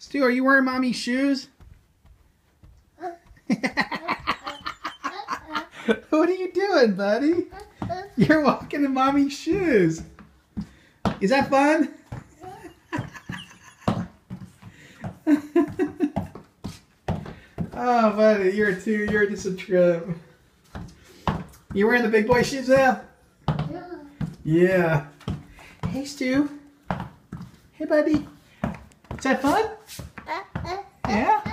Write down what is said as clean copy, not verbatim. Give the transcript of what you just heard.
Stu, are you wearing mommy's shoes? What are you doing, buddy? You're walking in mommy's shoes. Is that fun? Oh, buddy, you're just a trip. You wearing the big boy shoes now? Yeah. Hey, Stu. Hey, buddy. Is that fun? Yeah?